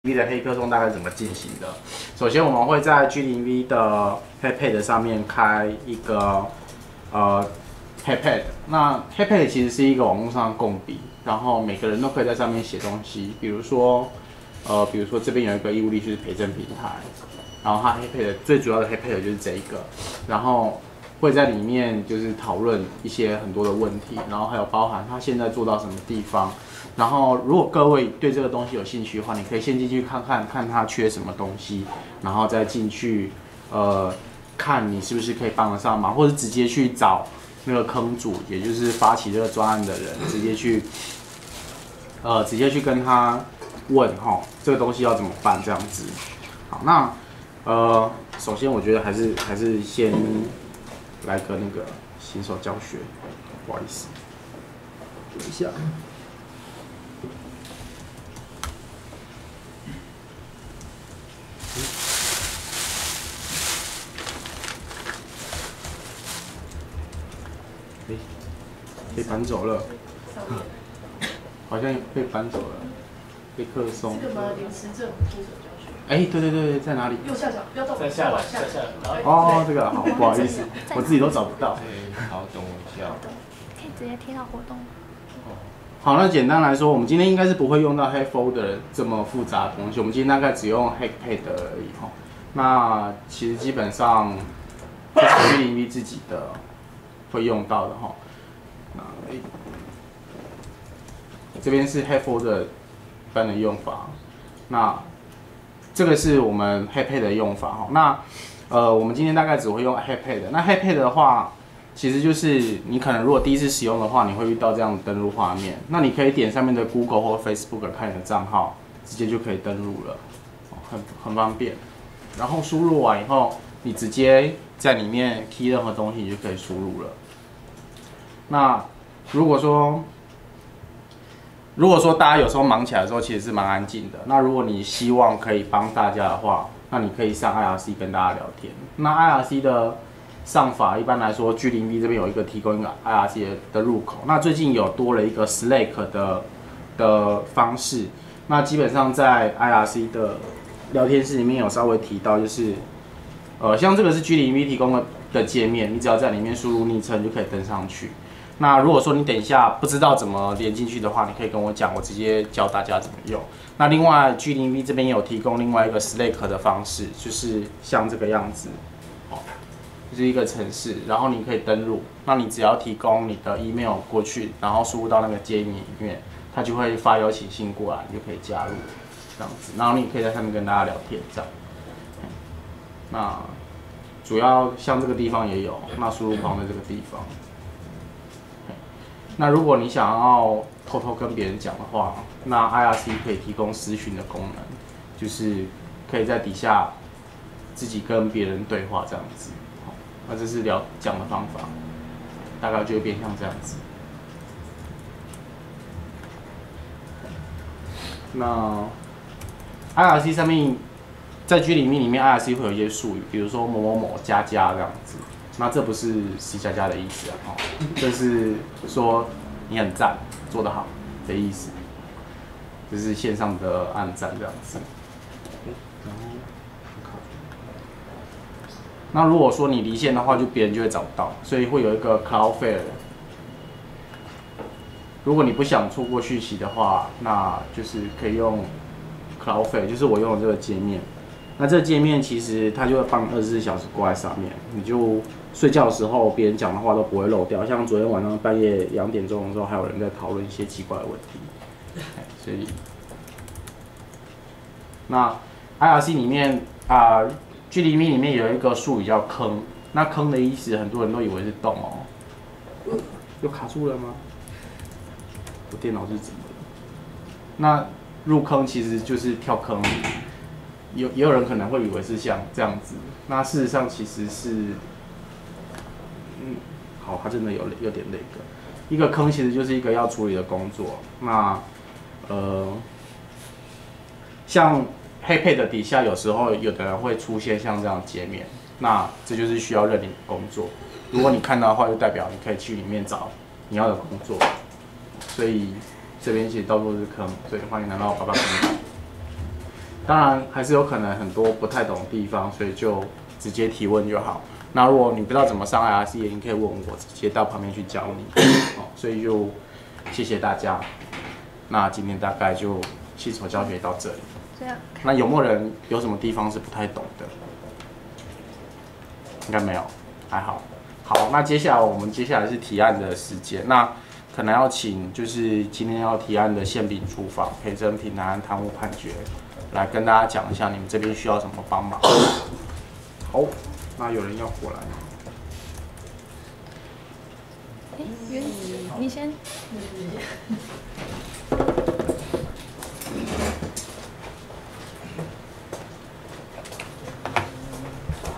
V 的黑客松大概怎么进行的？首先，我们会在 G0V 的 Headpad 上面开一个Headpad。那 Headpad 其实是一个网络上的共笔，然后每个人都可以在上面写东西。比如说这边有一个义务力学陪证平台，然后它 Headpad 最主要的 Headpad 就是这一个，然后会在里面就是讨论一些很多的问题，然后还有包含它现在做到什么地方。然后，如果各位对这个东西有兴趣的话，你可以先进去看它缺什么东西，然后再进去，看你是不是可以帮得上忙，或者直接去找那个坑主，也就是发起这个专案的人，直接去跟他问这个东西要怎么办这样子。好，那首先我觉得还是先来个那个新手教学，不好意思，等一下。被搬走了，好像被搬走了，被客松。 这个吗？临时政府新手教学。 哎，对，在哪里？ 右下角，不要动， 再下来。 哦，这个好，不好意思，我自己都找不到。 好，等我一下。 可以直接贴到活动。 好，那简单来说，我们今天应该是不会用到 Head Folder 这么复杂的东西，我们今天大概只用 Headpad 而已哈。那其实基本上就是 G0V 自己的会用到的哈。这边是 Head Folder 般的用法，那这个是我们 Headpad 的用法哈。那我们今天大概只会用 Headpad。那 Headpad 的话，其实就是你可能如果第一次使用的话，你会遇到这样的登录画面。那你可以点上面的 Google 或 Facebook 看你的账号，直接就可以登录了，很方便。然后输入完以后，你直接在里面 key 任何东西，你就可以输入了。那如果说大家有时候忙起来的时候，其实是蛮安静的。那如果你希望可以帮大家的话，那你可以上 IRC 跟大家聊天。那 IRC 的上法一般来说 ，G0V 这边有一个提供一个 IRC 的入口。那最近有多了一个 Slack 的方式。那基本上在 IRC 的聊天室里面有稍微提到，就是像这个是 G0V 提供的界面，你只要在里面输入昵称就可以登上去。那如果说你等一下不知道怎么连进去的话，你可以跟我讲，我直接教大家怎么用。那另外 G0V 这边有提供另外一个 Slack 的方式，就是像这个样子，就是一个程式，然后你可以登录。那你只要提供你的 email 过去，然后输入到那个界面里面，它就会发邀请信过来，你就可以加入这样子。然后你可以在上面跟大家聊天这样。那主要像这个地方也有，那输入框在这个地方。那如果你想要偷偷跟别人讲的话，那 IRC 可以提供私讯的功能，就是可以在底下自己跟别人对话这样子。那这是讲的方法，大概就会变像这样子。那 IRC 上面在 G0V 里面 ，IRC 会有一些术语，比如说某某某加加这样子。那这不是 C 加加的意思啊，这是说你很赞，做得好的意思，就是线上的按赞这样子。那如果说你离线的话，就别人就会找不到，所以会有一个 Cloudflare。如果你不想错过讯息的话，那就是可以用 Cloudflare， 就是我用的这个界面。那这个界面其实它就会放24小时挂在上面，你就睡觉的时候别人讲的话都不会漏掉。像昨天晚上半夜2点钟的时候，还有人在讨论一些奇怪的问题。所以，那 IRC 里面G0V 里面有一个术语叫坑。那坑的意思很多人都以为是洞哦。又卡住了吗？我电脑是怎么了？那入坑其实就是跳坑。也有人可能会以为是像这样子，那事实上其实是，好，它真的有点那个，一个坑其实就是一个要处理的工作。那像 Headpad 底下有时候有的人会出现像这样的界面，那这就是需要认领的工作。如果你看到的话，就代表你可以去里面找你要的工作。所以这边其实到处是坑，所以欢迎来到88频道。 当然还是有可能很多不太懂的地方，所以就直接提问就好。那如果你不知道怎么上 IRC， 你可以问我，直接到旁边去教你。所以就谢谢大家。那今天大概就新手教学到这里。 这样。 那有没有人有什么地方是不太懂的？应该没有，还好。好，那接下来是提案的时间。那可能要请就是今天要提案的宪兵处罚、赔征平安、贪污判决，来跟大家讲一下你们这边需要什么帮忙。好，那有人要过来吗？ 哎，你先。